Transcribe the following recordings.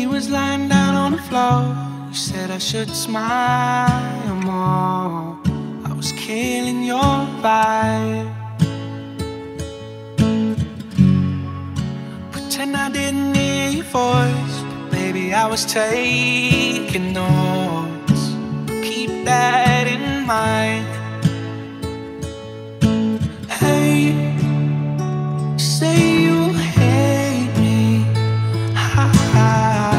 we was lying down on the floor, you said I should smile more. I was killing your vibe. Pretend I didn't hear your voice, but baby, I was taking notes. Keep that in mind. Hey, say you hate me. Ha ha.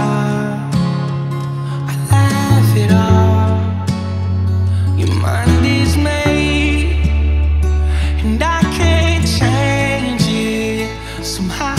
I laugh it off. Your mind is made, and I can't change it somehow.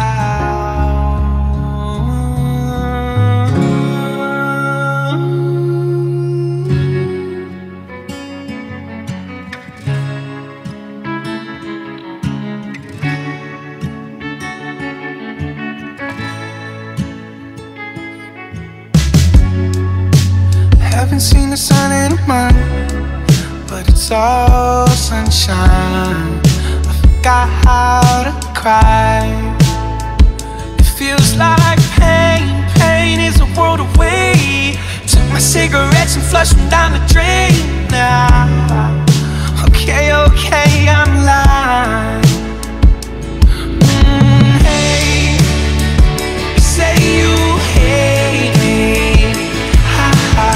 Haven't seen the sun in a month, but it's all sunshine. I forgot how to cry. It feels like pain, pain is a world away. Took my cigarettes and flushed them down the drain. Now, okay, okay, I'm lying. Hey, say you hate me. Ha ha.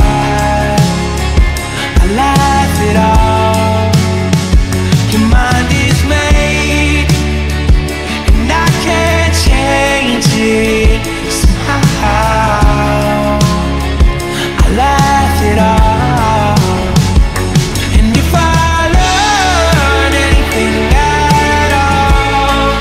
I laugh it off. Your mind is made, and I can't change it somehow. I laugh it off. And if I learn anything at all,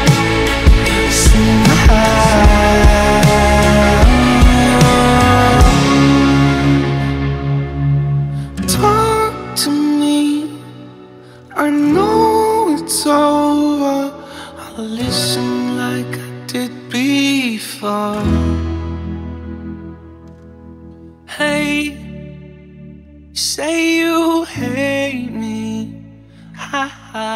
talk to me. I know it's over. I'll listen like I did before. Hey, you say you hate me. Ha ha.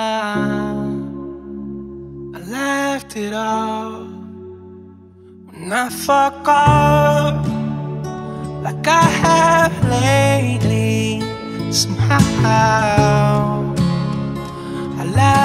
I laughed it off when I fuck off, like I have lately. Somehow I laugh